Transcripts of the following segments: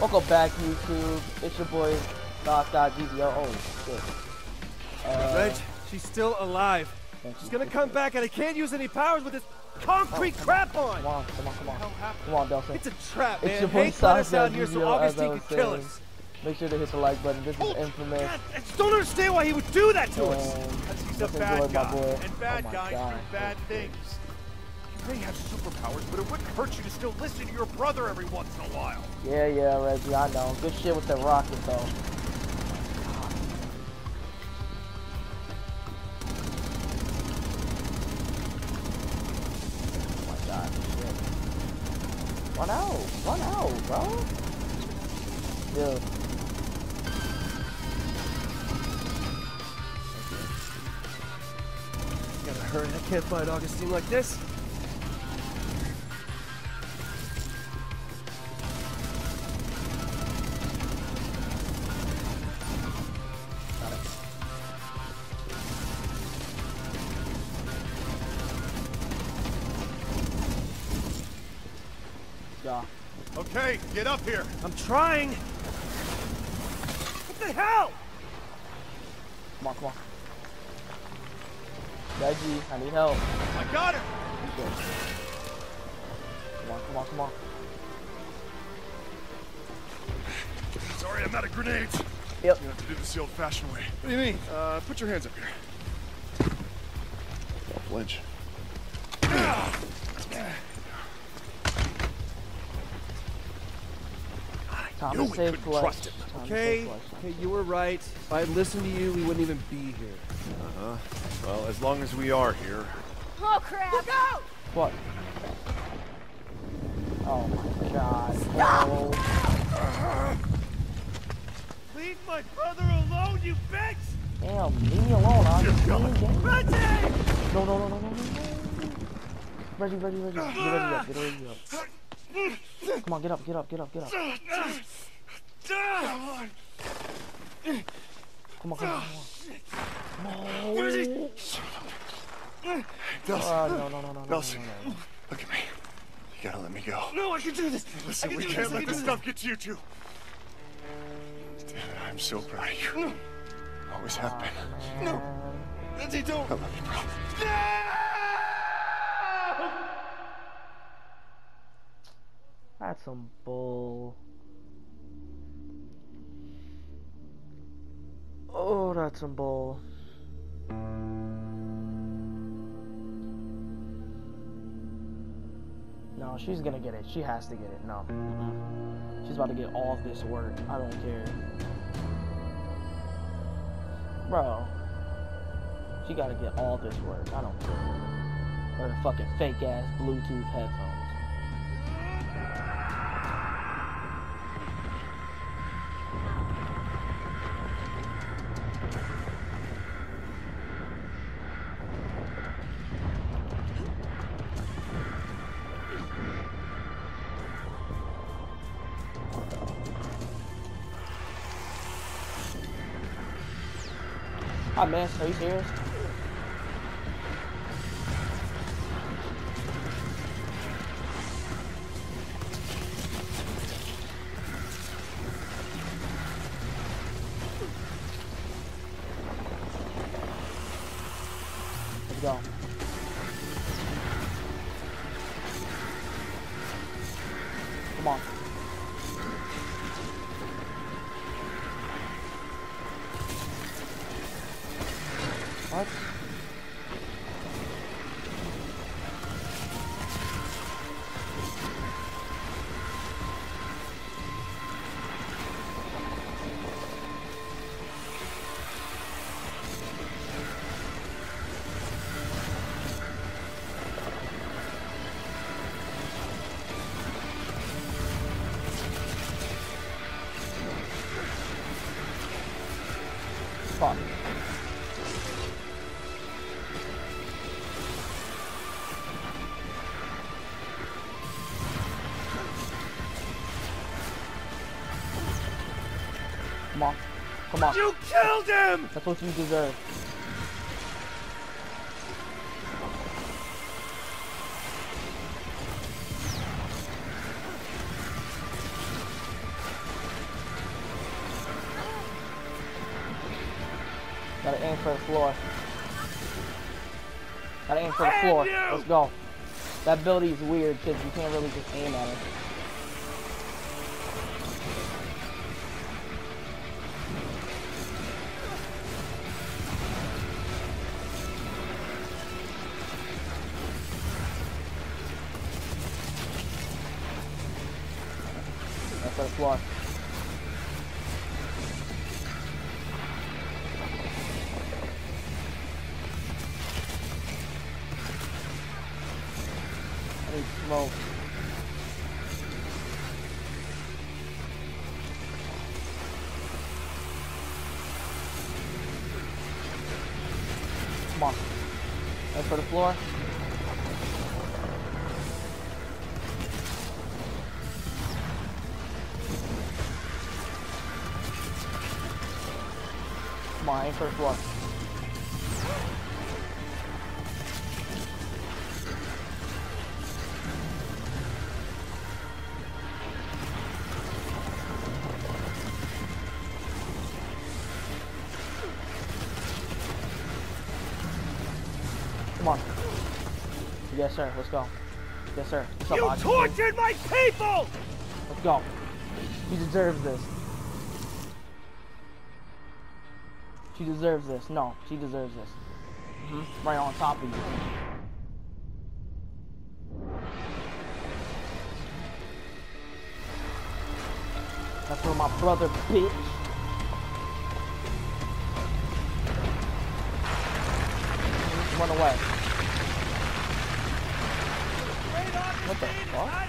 Welcome back, YouTube. It's your boy, Doc.GBO. Oh, shit. Reg, she's still alive. She's gonna come back, and I can't use any powers with this concrete crap on. Come on. Come on, Delson. It's a trap, man. It's your boy, Hank let us out here so Doc.GBO, as I Augustine was could kill saying. us. Make sure to hit the like button. This is infamous. God, I just don't understand why he would do that to us. He's a Let's bad enjoy my guy, boy. and bad Oh my guys God. do bad things. You may have superpowers, but it wouldn't hurt you to still listen to your brother every once in a while. Yeah, Reggie, I know. Good shit with the rocket, though. Oh my God, shit. Run out, bro. Dude. Gotta hurry. I can't fight Augustine like this. Yeah. Okay, get up here. I'm trying. What the hell? Come on. Reggie, I need help. I got him. Come on. Sorry, I'm out of grenades. Yep. You have to do this the old-fashioned way. What do you mean? Put your hands up here. Don't flinch. Time knew to we save couldn't flesh. trust him. Okay, you were right. If I had listened to you, we wouldn't even be here. Well, as long as we are here. Oh crap! Look out! What? Oh my God. No. Leave my brother alone, you bitch! Damn, leave me alone. I'm just coming. Reggie! No. Reggie. Get ready up. Come on, get up. Come on. No. No. Nelson, look at me. You gotta let me go. No, I can do this! Listen, we can't let this stuff get to you two. Damn it, I'm so proud of you. Always have been. No! Reggie, don't! I love you, bro. That's some bull. Oh, that's some bull. No, she's gonna get it. She has to get it. No. She's about to get all this work. I don't care. Bro. She gotta get all this work. I don't care. Her fucking fake ass Bluetooth headphones. Hi, man. Are you serious? Let's go. Come on. What? Fuck. Come on. Come on. You killed him! That's what you deserve. Gotta aim for the floor. Gotta aim for the floor. Let's go. That ability is weird because you can't really just aim at it. That's for the floor. Smoke. Come on. Right for the floor. Come on, aim for the floor. Come on. Yes, sir. Let's go. Yes, sir. What's up, You Oxy? tortured my people! Let's go. She deserves this. She deserves this. No, she deserves this. Right on top of you. That's for my brother, bitch. Run away. What the fuck?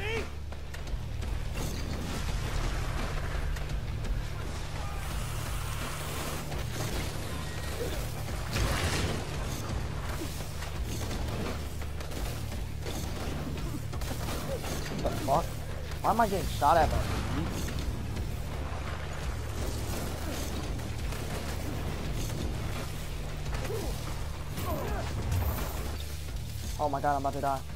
What the fuck? Why am I getting shot at by these? Oh my god, I'm about to die.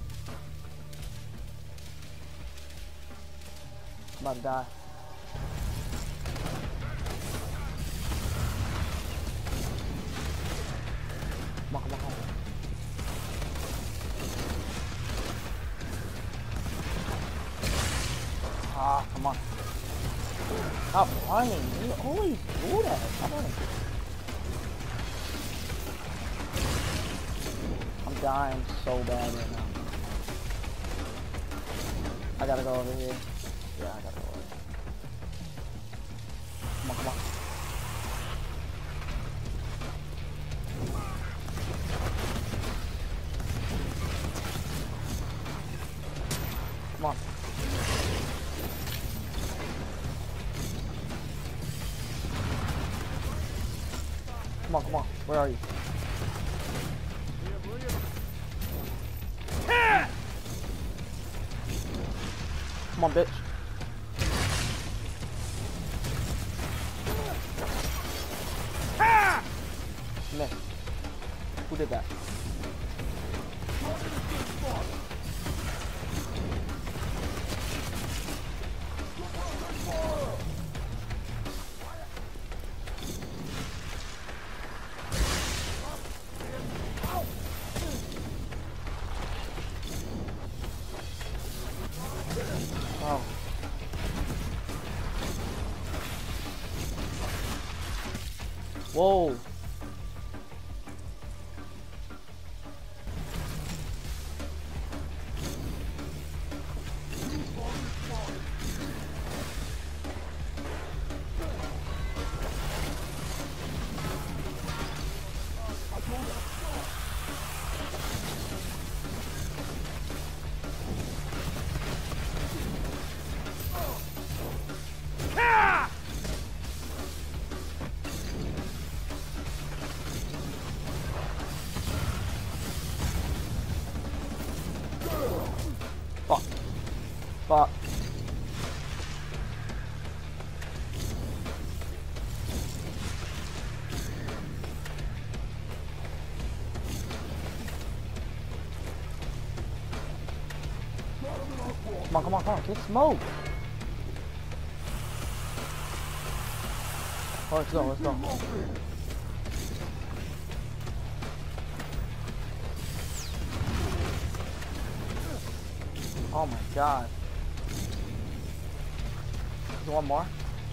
I'm about to die. Come on, come on, come on. Ah, come on. Stop running. You always do that. Stop running. I'm dying so bad right now. I gotta go over here. Yeah, I gotta go over here. Come on, come on. Come on. Come on, come on. Where are you? Come on, bitch. Miss. Who did that? Oh. Whoa. Fuck. Fuck. Come on, come on, come on. Get smoke. Oh, let's go, let's go. Oh my god. There's one more.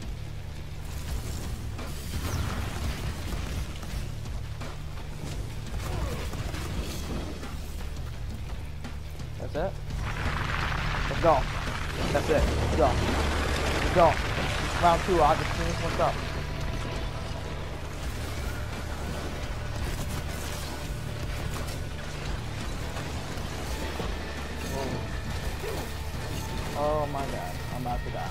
That's it. Let's go. That's it. Let's go. Let's go. Round 2, Augustine. What's up? Oh my god, I'm about to die.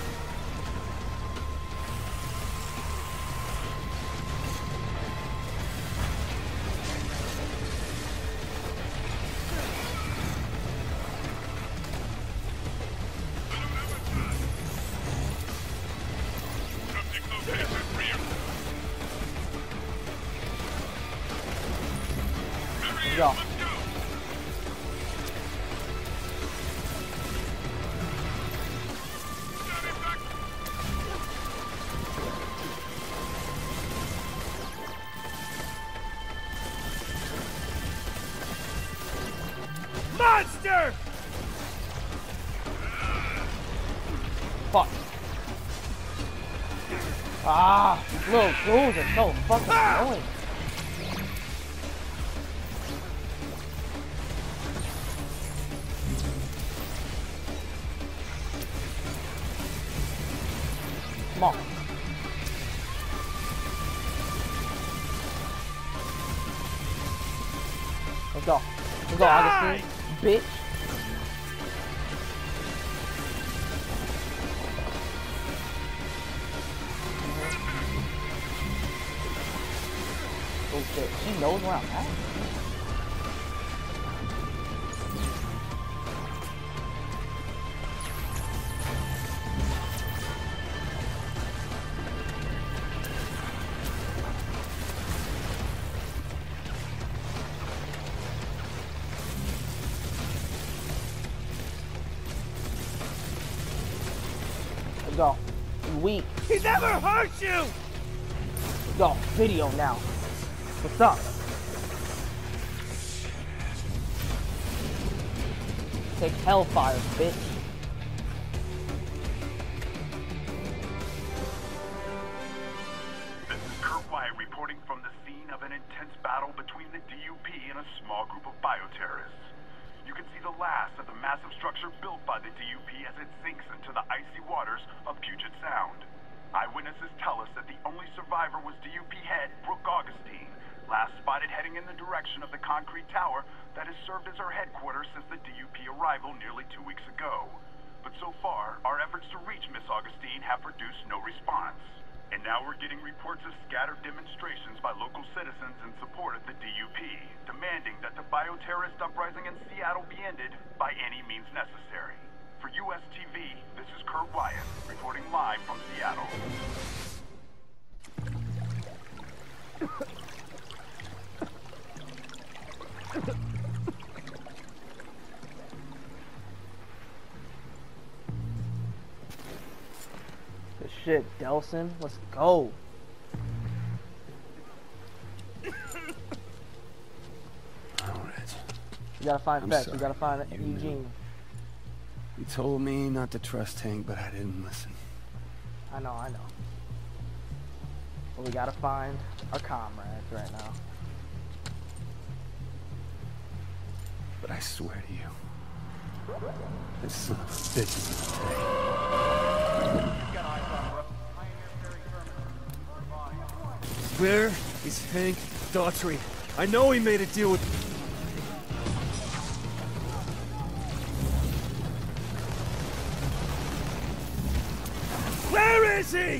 Let's go. Monster! Fuck. Ah, these little ghouls are so fucking annoying. Come on. Let's go. Let's go, Augustine. Bitch. Oh shit, she knows where I'm at. Let's go. You weak. He never hurt you! Let's go. Video now. What's up? Take hellfire, bitch. This is Kurt Wyatt reporting from the scene of an intense battle between the DUP and a small group of bioterrorists. You can see the last of the massive structure built by the DUP as it sinks into the icy waters of Puget Sound. Eyewitnesses tell us that the only survivor was DUP head Brooke Augustine, last spotted heading in the direction of the concrete tower that has served as her headquarters since the DUP arrival nearly 2 weeks ago. But so far, our efforts to reach Miss Augustine have produced no response. And now we're getting reports of scattered demonstrations by local citizens in support of the DUP, demanding that the bioterrorist uprising in Seattle be ended by any means necessary. For US TV, this is Kurt Wyatt, reporting live from Seattle. Good shit, Delson. Let's go. Alright. You gotta find I'm Fetch. sorry. You gotta find You Eugene. You told me not to trust Hank, but I didn't listen. I know. But we gotta find our comrades right now. But I swear to you, this son of a bitch is gonna pay. Where is Hank Daughtry? I know he made a deal with... Where is he?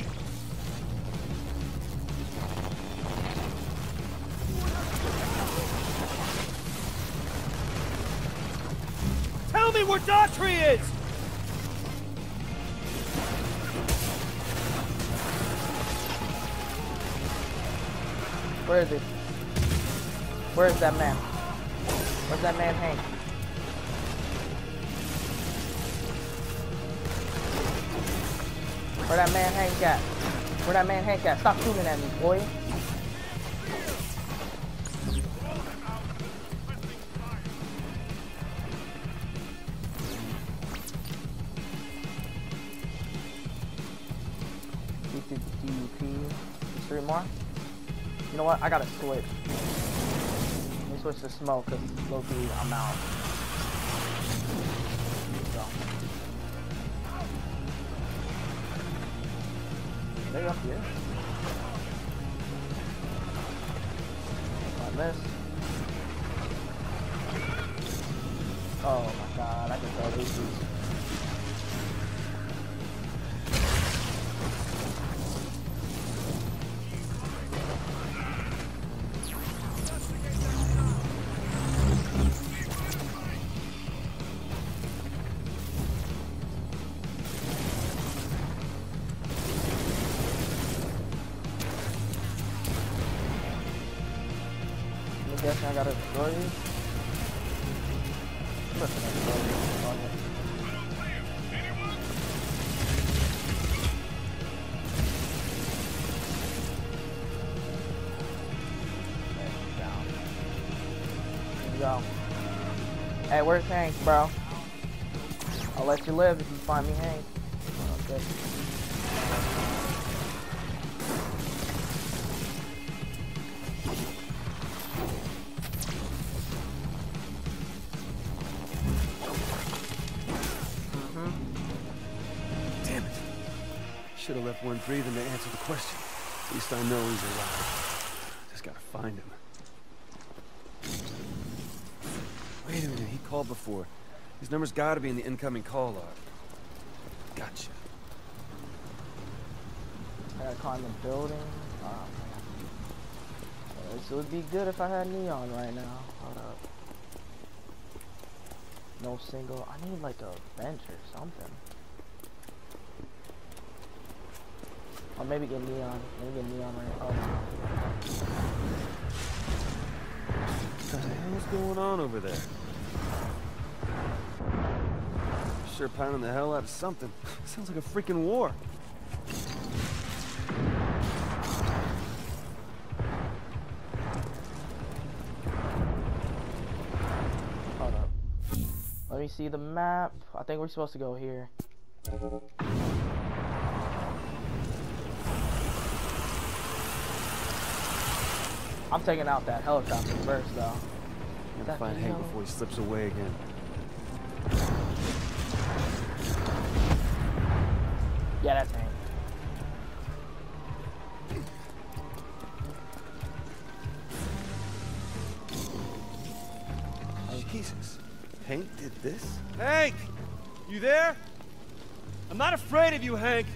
Tell me where Daughtry is! Where is he? Where is that man? Where's that man Hank? Where that man Hank at? Where that man Hank at? Stop shooting at me, boy. 3 more. You know what? I gotta switch. Let me switch to smoke because low-key I'm out. So. They up here. I missed. Oh my god, I can tell these dudes. I'm guessing I gotta destroy these. Go. Hey, where's Hank, bro? I'll let you live if you find me Hank. Okay. Damn it. Should have left one breathing to answer the question. At least I know he's alive. Just gotta find him. Wait a minute, he called before. His number's gotta be in the incoming call log. Gotcha. I gotta climb the building. Oh, man. This would be good if I had neon right now. Hold up. No single. I need like a bench or something. Or maybe get neon. Maybe get neon right. Oh no. What the hell's going on over there? Sure pounding the hell out of something. Sounds like a freaking war. Hold up. Let me see the map. I think we're supposed to go here. I'm taking out that helicopter first, though. Gotta find Hank before he slips away again. Yeah, that's Hank. Jesus. Hank did this? Hank! You there? I'm not afraid of you, Hank.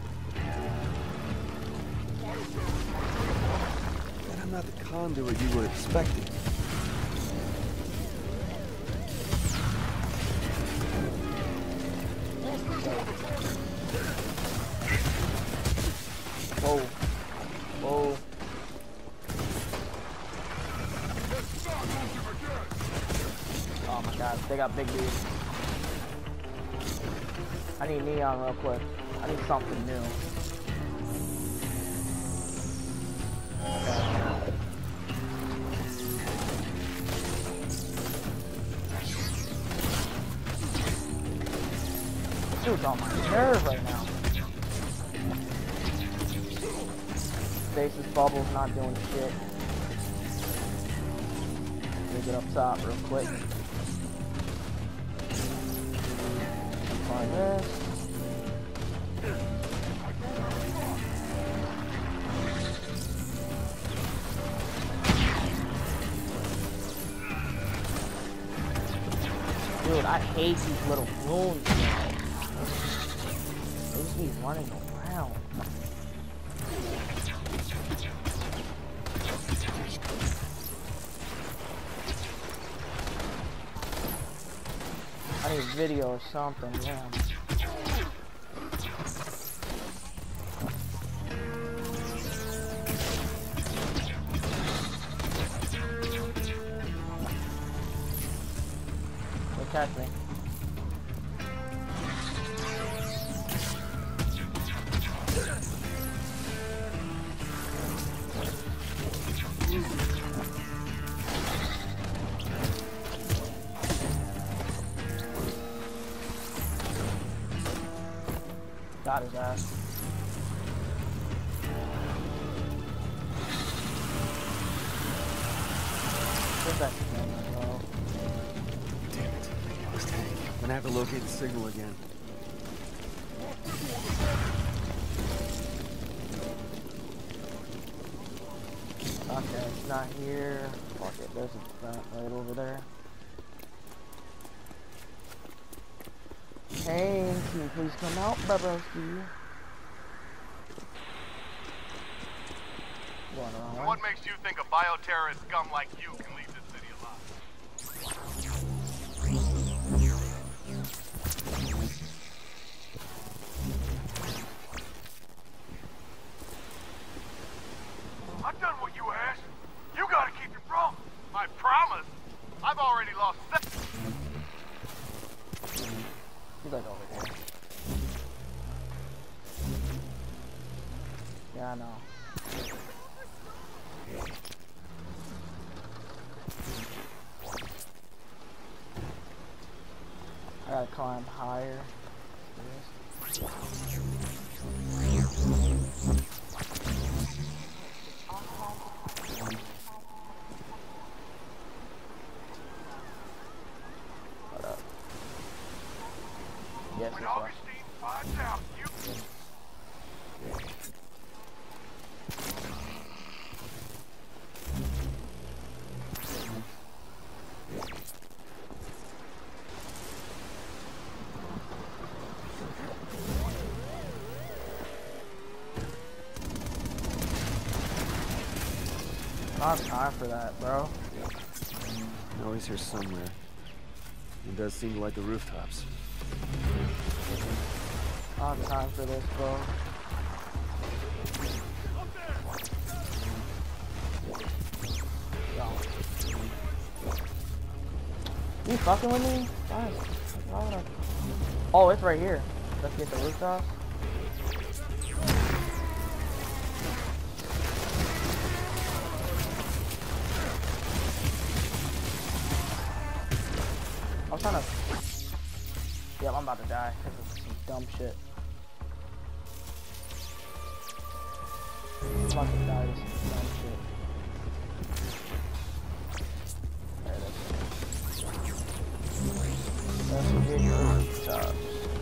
And I'm not the conduit you were expecting. Whoa. Whoa. Oh my god, they got big dudes. I need neon real quick. I need something new. This dude's on my nerve right now. Stasis bubble's not doing shit. Let me get up top real quick. Find this. Dude, I hate these little balloons. They just be running around. I need video or something, yeah. Don't catch me. Got his ass. Where's that camera, bro? Damn it. Lost Hank. I'm gonna have to locate the signal again. Okay, it's not here. Fuck it, there's a vent right over there. Hey, can you please come out, Babowski? What makes you think a bioterrorist scum like you can leave this city alive? I've done what you asked. You gotta keep your promise. My promise? I've already lost He's like over here. Yeah, I know. I gotta climb higher. What up? Yes, When it's up. Augustine finds out you... I don't have time for that, bro. I know he's here somewhere. It does seem like the rooftops. I don't have time for this, bro. Yo. You fucking with me? Why would I? Oh, it's right here. Let's get the rooftop. I'm trying to. Yeah, I'm about to die because of some dumb shit. I'm about to die to some dumb shit. There it is. Let's get your rooftops.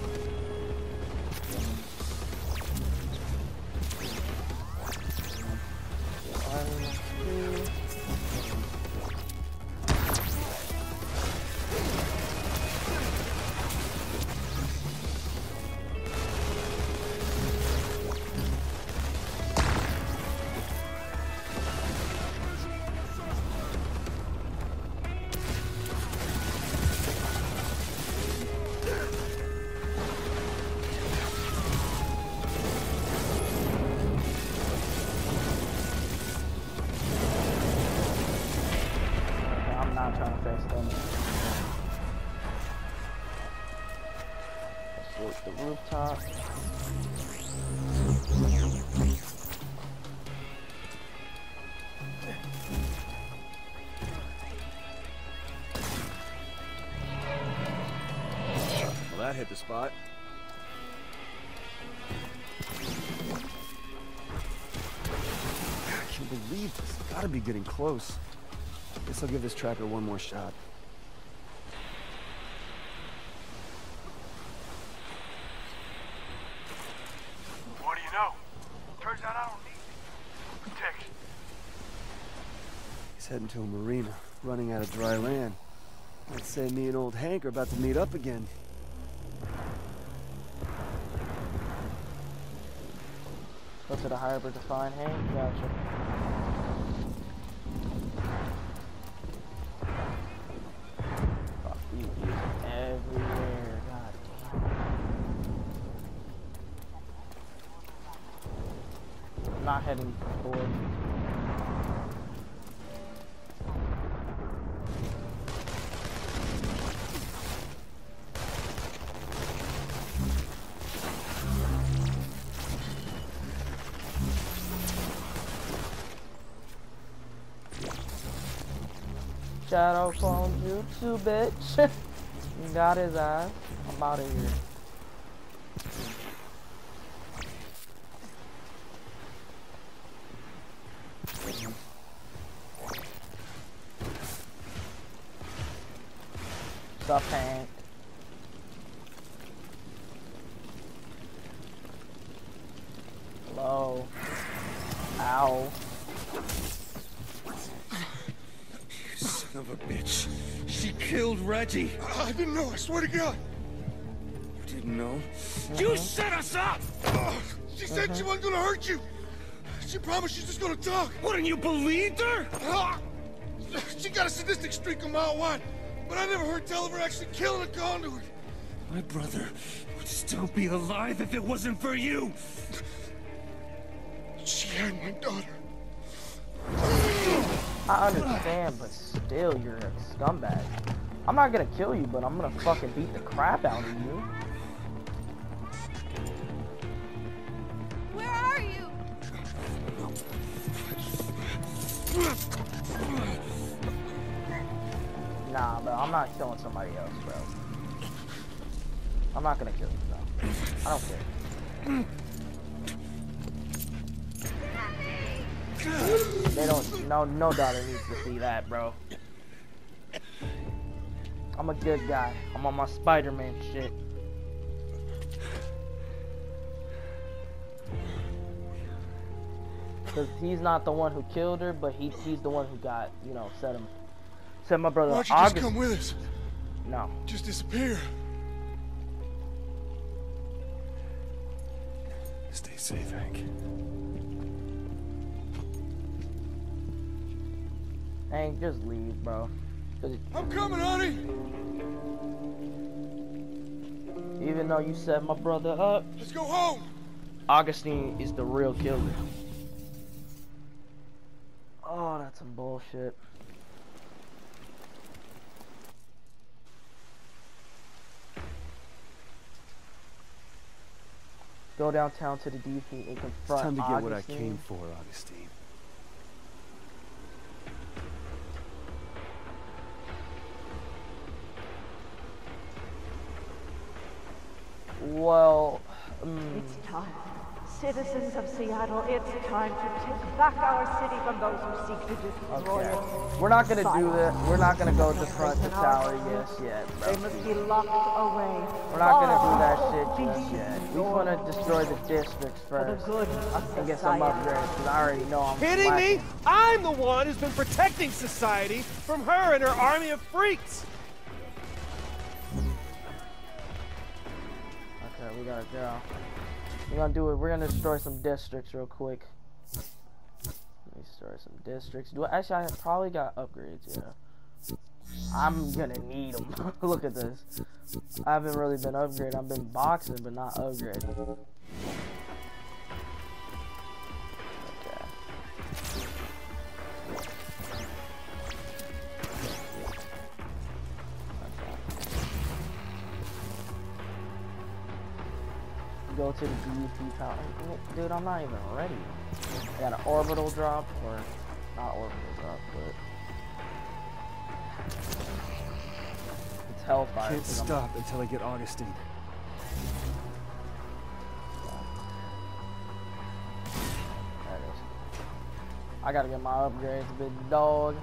I'm trying to fix them. Let's loot the rooftop. Well, that hit the spot. I can't believe this. Gotta be getting close. Guess I'll give this tracker one more shot. What do you know? Turns out I don't need protection. He's heading to a marina, running out of dry land. I'd say me and old Hank are about to meet up again. Go to the harbor to find Hank. Gotcha. Fuck, these dudes everywhere. God damn. I'm not heading forward. Shadow clone jutsu, bitch. You got his ass. I'm out of here. up, Hank? Hello? Ow. You son of a bitch. She killed Reggie. I didn't know, I swear to God. You didn't know? You set us up! She said she wasn't gonna hurt you. She promised she's just gonna talk. What, and you believed her? She got a sadistic streak a mile wide, but I never heard tell of her actually killing a conduit. My brother would still be alive if it wasn't for you. She had my daughter. I understand, but still, you're a scumbag. I'm not gonna kill you, but I'm gonna fucking beat the crap out of you. Where are you? Nah, bro, I'm not killing somebody else, bro. I'm not gonna kill you, bro. I don't care. They don't, no daughter needs to see that, bro. I'm a good guy. I'm on my Spider-Man shit. Cause he's not the one who killed her, but he's the one who got, you know, set my brother. Why don't you just come with us? No. Just disappear. Stay safe, Hank. Hank, just leave, bro. I'm coming, honey. Even though you set my brother up, Let's go home. Augustine is the real killer. Oh, that's some bullshit. Go downtown to the DP and confront It's time to get what I Augustine. came for, Augustine. Well, It's time. Citizens of Seattle, it's time to take back our city from those who seek to destroy okay. it. We're not gonna do Silence. that. We're not gonna go confront the tower just yet, bro. They must be locked away. We're not gonna do that Far shit just yet. We wanna destroy the districts for the first good of and get some society. upgrades, because I already know I'm Kidding me? lacking. I'm the one who's been protecting society from her and her army of freaks. Okay, we gotta go. We're gonna do it. We're gonna destroy some districts real quick. Let me destroy some districts. Actually, I probably got upgrades. Yeah, I'm gonna need them. Look at this. I haven't really been upgraded. I've been boxing, but not upgraded. Okay. Go to the DUP tower. Dude, I'm not even ready. I got an orbital drop, or not orbital drop, but it's Hellfire. Can't stop until I get Augustine. There it is. I gotta get my upgrades, big dog.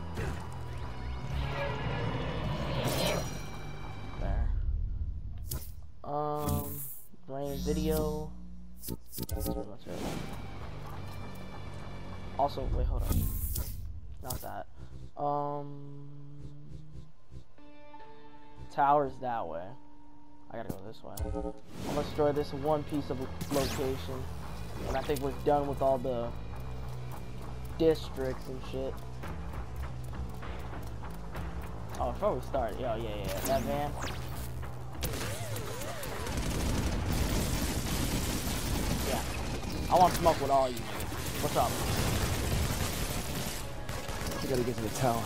There. Playing video. That's pretty much it. Also, wait, hold on. Not that. Tower's that way. I gotta go this way. I'm gonna destroy this one piece of location. And I think we're done with all the districts and shit. Oh, before we start, yo, yeah. That van. Yeah. I want to smoke with all you niggas. What's up? I gotta get to the tower.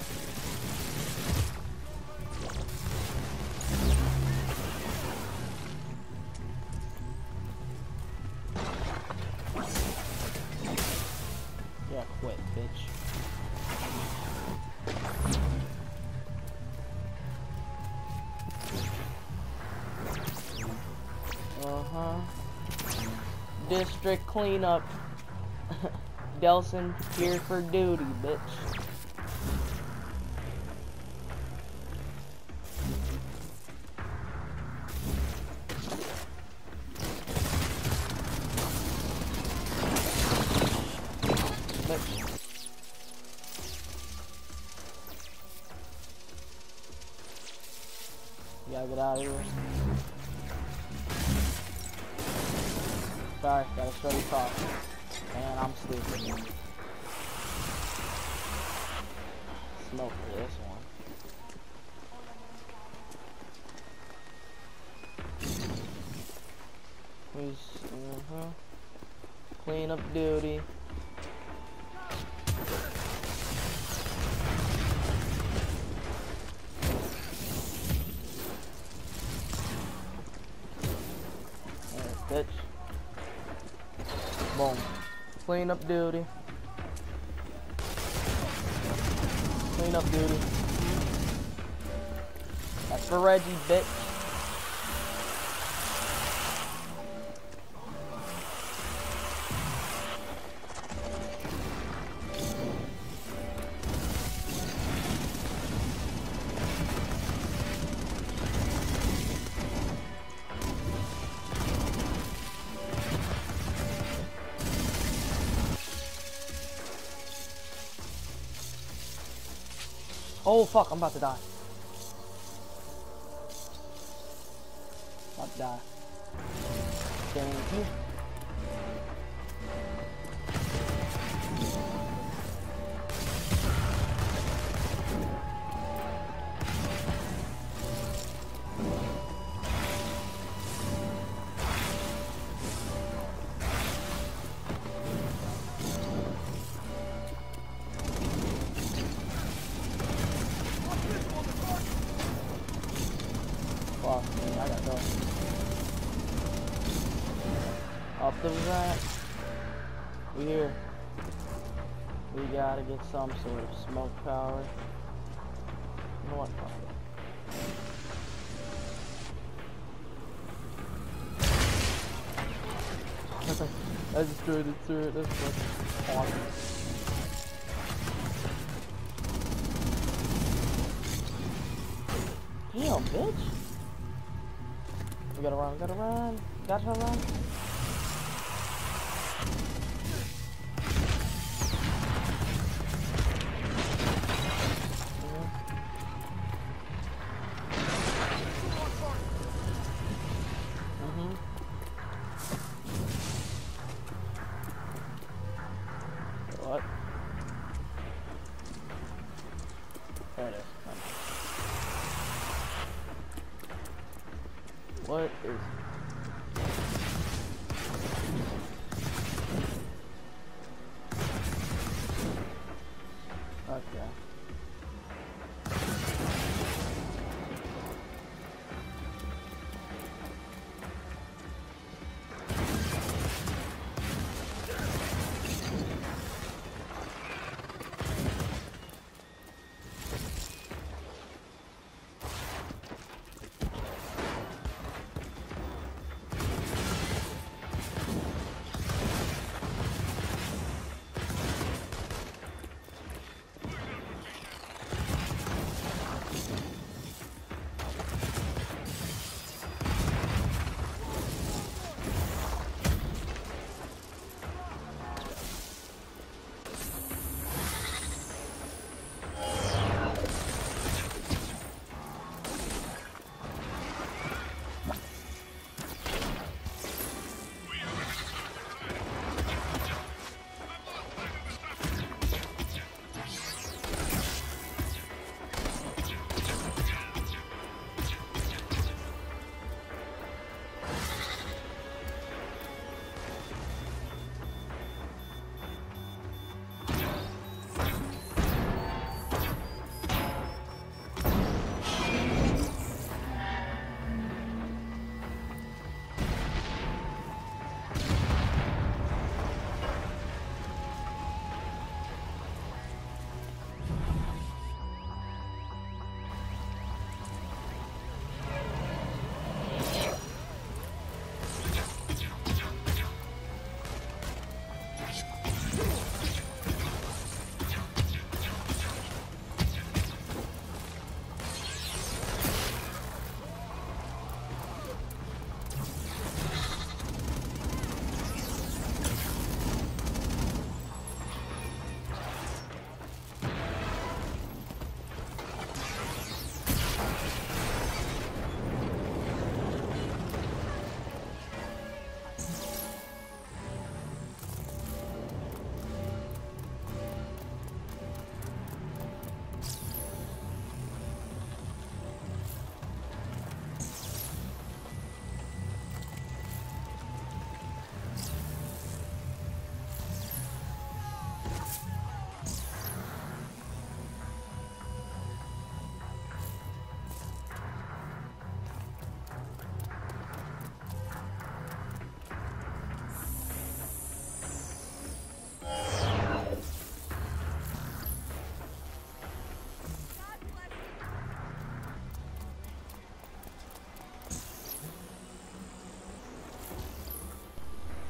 Yeah, quit, bitch. District cleanup. Delson here for duty, bitch. out of here. Sorry, gotta show you talk. And I'm stupid. Smoke for this one. Who's clean up duty. Bitch. Boom. Clean up duty. Clean up duty. That's for Reggie, bitch. Oh fuck, I'm about to die. About to die. Thank you. Fuck, man, I gotta go. Up the ramp. We here. We gotta get some sort of smoke power. You know what? Fuck it. I destroyed the turret. That's fucking awesome. Damn, bitch. We gotta run, gotta run. Gotta run. What? There it is. What is...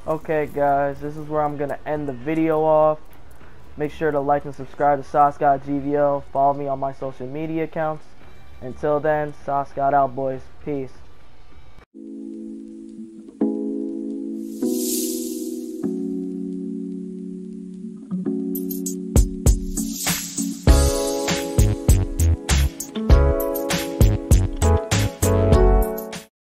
Okay guys, this is where I'm gonna end the video off. Make sure to like and subscribe to SauceGod GVO. Follow me on my social media accounts. Until then, SauceGod out, boys. Peace.